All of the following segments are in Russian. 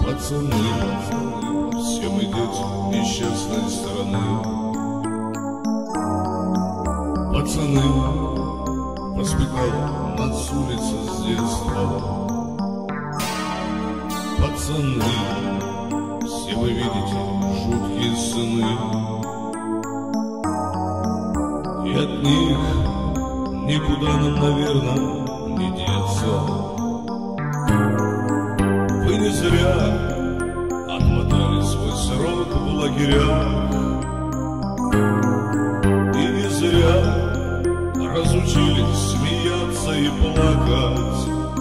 Пацаны, все мы дети несчастной страны. Пацаны, воспитал нас с улицы с детства. Пацаны, все вы видите жуткие сыны, и от них никуда нам, наверное, не деться. Вы не зря отмотали свой срок в лагерях, и не зря разучились смеяться и плакать.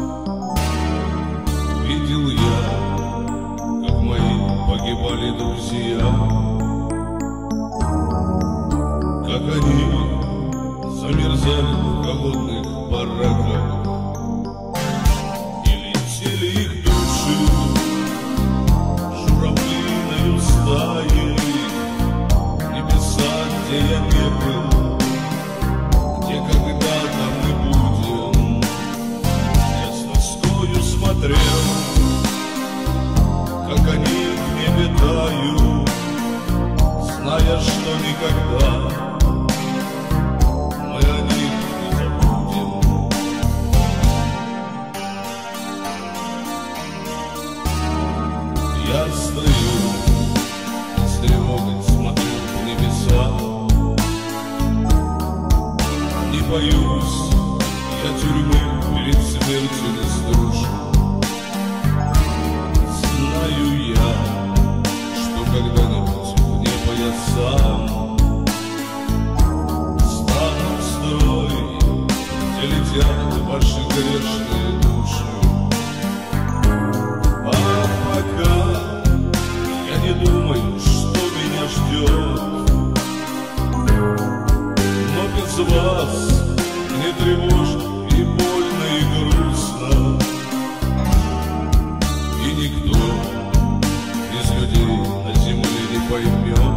Видел я, как мои погибали друзья, как они замерзали в холодных бараках, и летели их души журавлиною стаей в небеса, где я не был, где когда-то мы будем. Я с тоскою смотрел, как они в небе тают, зная, что никогда мы о них не забудем. Я стою и с тревогой смотрю в небеса. Не боюсь я тюрьмы, перед смертью не струшу. Знаю я, что когда-нибудь в небо я сам стану в строй, где летят ваши грешные души. А пока я не думаю, что меня ждет, но без вас мне тревожно и больно, и грустно, и никто из людей на земле не поймет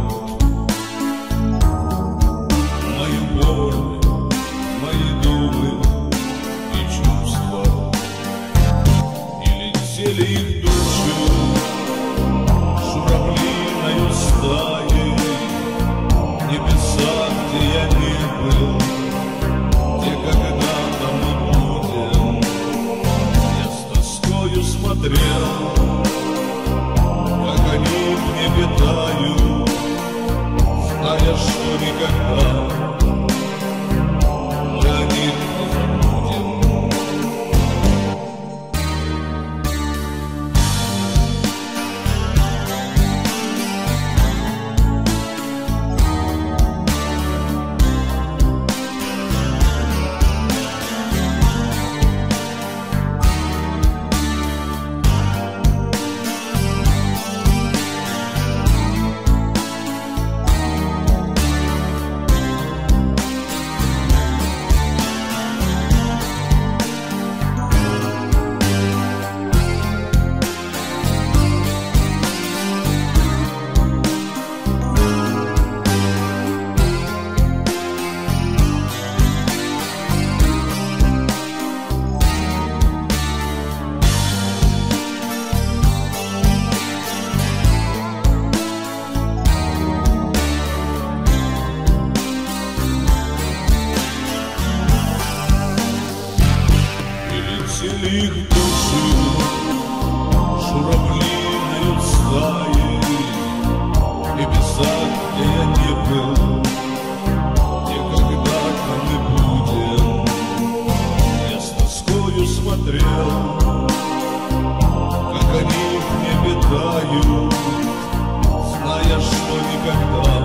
мою боль, мои думы и чувства. И летели их души журавлиною стаей в небеса, где я не был, где когда-то мы будем. Я с тоскою смотрел, как они в небе тают, зная, что никогда мы о них не забудем. Летели их души журавлиною стаей в небеса, где я не был, где когда-то мы будем. Я с тоскою смотрел, как они в небе тают, зная, что никогда